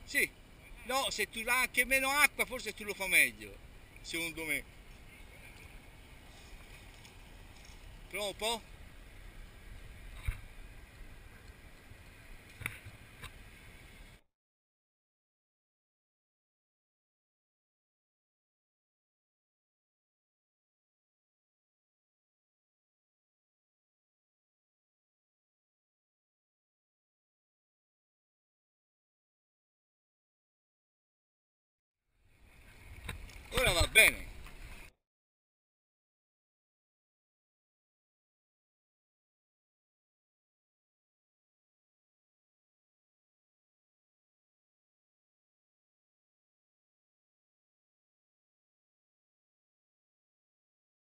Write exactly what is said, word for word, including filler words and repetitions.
Sì, no, se tu dai anche meno acqua forse tu lo fa meglio, secondo me. Prova un po'? Ora va bene.